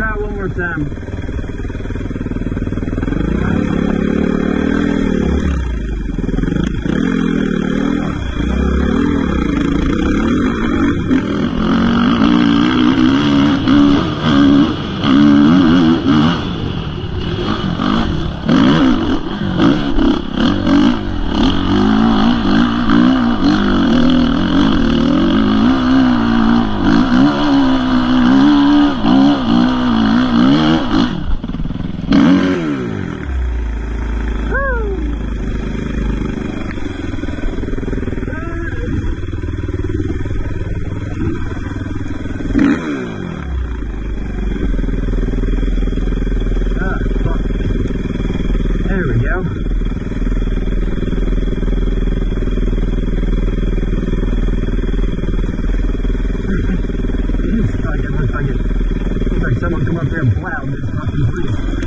try it one more time. There we go. Looks like someone come up there and plowed this fucking place.